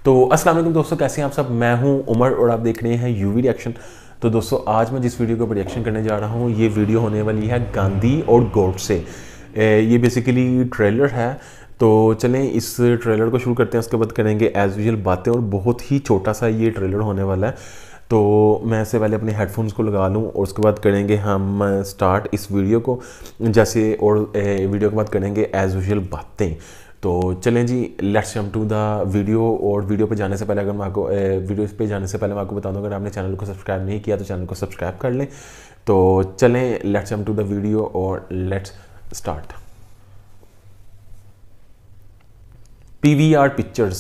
तो अस्सलाम वालेकुम दोस्तों, कैसे हैं आप सब। मैं हूं उमर और आप देख रहे हैं यूवी रिएक्शन। तो दोस्तों आज मैं जिस वीडियो के ऊपर रिएक्शन करने जा रहा हूं ये वीडियो होने वाली है गांधी और गॉडसे। ये बेसिकली ट्रेलर है। तो चलें इस ट्रेलर को शुरू करते हैं, उसके बाद करेंगे एज़ यूजुअल बातें और बहुत ही छोटा सा ये ट्रेलर होने वाला है। तो मैं इससे पहले अपने हेडफोन्स को लगा लूँ और उसके बाद करेंगे हम स्टार्ट इस वीडियो को जैसे, और वीडियो के बाद करेंगे एज़ यूजुअल बातें। तो चलें जी, let's jump to the video. और वीडियो पे जाने से पहले अगर मैं आपको वीडियो पे जाने से पहले मैं आपको बता दूं, अगर आपने चैनल को सब्सक्राइब नहीं किया तो चैनल को सब्सक्राइब कर लें। तो चलें let's jump to the video और let's start. PVR pictures.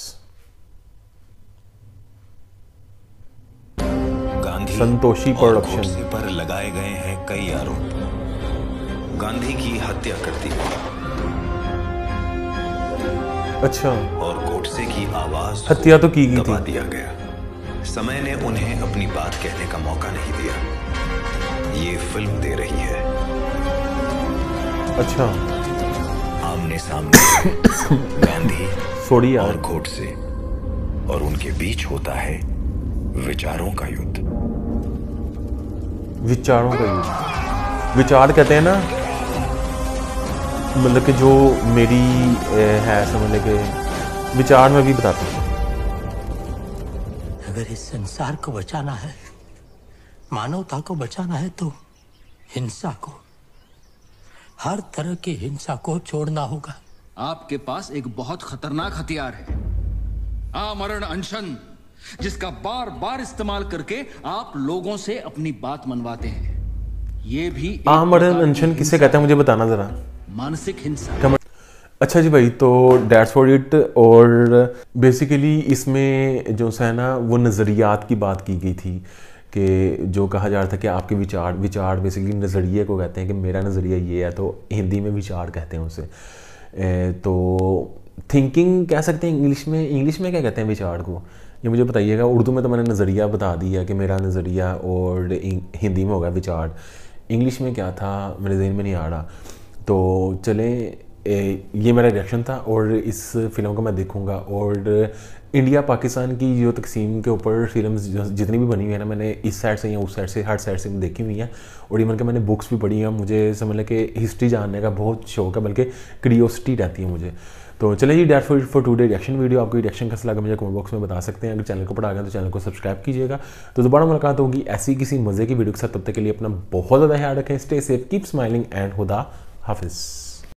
Santoshi production पर लगाए गए हैं कई आरोप। गांधी की हत्या कर दी। अच्छा, और गोडसे की आवाज हत्या तो की गई दबा थी। दिया गया। समय ने उन्हें अपनी बात कहने का मौका नहीं दिया। ये फिल्म दे रही है। अच्छा, आमने सामने गांधी सॉरी और यार, गोडसे, और उनके बीच होता है विचारों का युद्ध। विचारों का युद्ध। विचार कहते हैं ना, मतलब कि जो मेरी है समझने के विचार में भी बताता हूँ। अगर इस संसार को बचाना है, मानवता को बचाना है, तो हिंसा को, हर तरह की हिंसा को छोड़ना होगा। आपके पास एक बहुत खतरनाक हथियार है, आमरण अनशन, जिसका बार बार इस्तेमाल करके आप लोगों से अपनी बात मनवाते हैं। ये भी आमरण अनशन किसे कहते हैं मुझे बताना जरा। मानसिक हिंसा। अच्छा जी भाई, तो डेट्स फॉर इट। और बेसिकली इसमें जो है ना वो नज़रियात की बात की गई थी कि जो कहा जा रहा था कि आपके विचार बेसिकली नज़रिए को कहते हैं कि मेरा नज़रिया ये है, तो हिंदी में विचार कहते हैं उसे। तो थिंकिंग कह सकते हैं इंग्लिश में क्या कहते हैं विचार को, ये मुझे बताइएगा। उर्दू में तो मैंने नज़रिया बता दिया कि मेरा नज़रिया, और हिंदी में होगा विचार। इंग्लिश में क्या था मेरे जहन में नहीं आ रहा। तो चलें, ये मेरा रिएक्शन था और इस फिल्म को मैं देखूंगा। और इंडिया पाकिस्तान की जो तकसीम के ऊपर फिल्म जितनी भी बनी हुई है ना, मैंने इस साइड से या उस साइड से हर साइड से देखी हुई है। और इवन के मैंने बुक्स भी पढ़ी हैं। मुझे समझ लें कि हिस्ट्री जानने का बहुत शौक है, बल्कि क्यूरियोसिटी रहती है मुझे। तो चलिए जी, that's for today reaction video. आपको रिएक्शन कैसा लगा मुझे कमेंट बॉक्स में बता सकते हैं। अगर चैनल को पढ़ा गया तो चैनल को सब्सक्राइब कीजिएगा। तो दोबारा मुलाकात होगी ऐसी किसी मज़े की वीडियो के साथ। तब तक के लिए अपना बहुत ज़्यादा ख्याल रखें। Stay safe, keep smiling and खुदा हाफिज़।